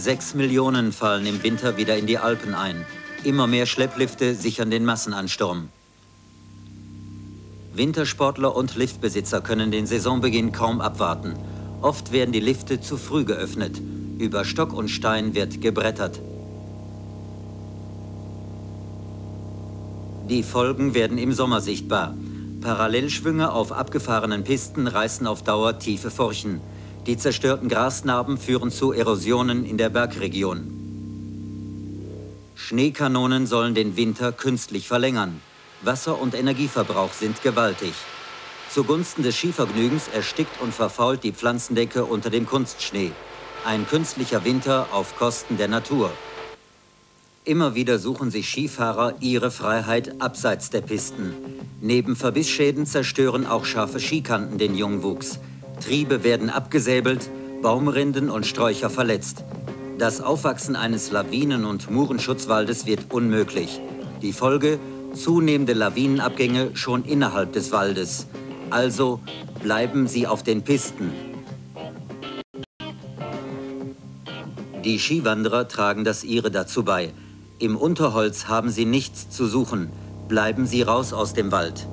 6 Millionen fallen im Winter wieder in die Alpen ein. Immer mehr Schlepplifte sichern den Massenansturm. Wintersportler und Liftbesitzer können den Saisonbeginn kaum abwarten. Oft werden die Lifte zu früh geöffnet. Über Stock und Stein wird gebrettert. Die Folgen werden im Sommer sichtbar. Parallelschwünge auf abgefahrenen Pisten reißen auf Dauer tiefe Furchen. Die zerstörten Grasnarben führen zu Erosionen in der Bergregion. Schneekanonen sollen den Winter künstlich verlängern. Wasser- und Energieverbrauch sind gewaltig. Zugunsten des Skivergnügens erstickt und verfault die Pflanzendecke unter dem Kunstschnee. Ein künstlicher Winter auf Kosten der Natur. Immer wieder suchen sich Skifahrer ihre Freiheit abseits der Pisten. Neben Verbissschäden zerstören auch scharfe Skikanten den Jungwuchs. Triebe werden abgesäbelt, Baumrinden und Sträucher verletzt. Das Aufwachsen eines Lawinen- und Murenschutzwaldes wird unmöglich. Die Folge: zunehmende Lawinenabgänge schon innerhalb des Waldes. Also bleiben Sie auf den Pisten. Die Skiwanderer tragen das ihre dazu bei. Im Unterholz haben sie nichts zu suchen. Bleiben Sie raus aus dem Wald.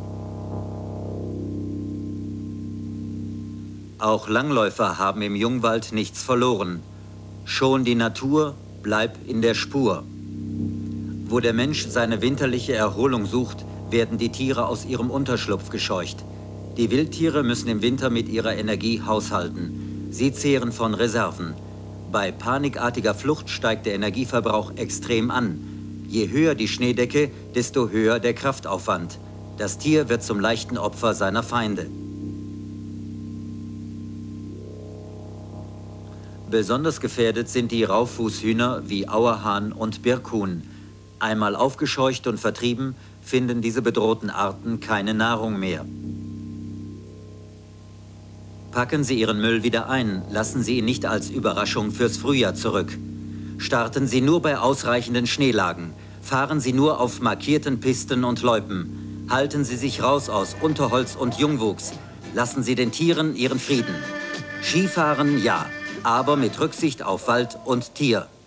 Auch Langläufer haben im Jungwald nichts verloren. Schon die Natur, bleib in der Spur. Wo der Mensch seine winterliche Erholung sucht, werden die Tiere aus ihrem Unterschlupf gescheucht. Die Wildtiere müssen im Winter mit ihrer Energie haushalten. Sie zehren von Reserven. Bei panikartiger Flucht steigt der Energieverbrauch extrem an. Je höher die Schneedecke, desto höher der Kraftaufwand. Das Tier wird zum leichten Opfer seiner Feinde. Besonders gefährdet sind die Rauffußhühner wie Auerhahn und Birkhuhn. Einmal aufgescheucht und vertrieben, finden diese bedrohten Arten keine Nahrung mehr. Packen Sie Ihren Müll wieder ein, lassen Sie ihn nicht als Überraschung fürs Frühjahr zurück. Starten Sie nur bei ausreichenden Schneelagen. Fahren Sie nur auf markierten Pisten und Loipen. Halten Sie sich raus aus Unterholz und Jungwuchs. Lassen Sie den Tieren ihren Frieden. Skifahren ja, aber mit Rücksicht auf Wald und Tier.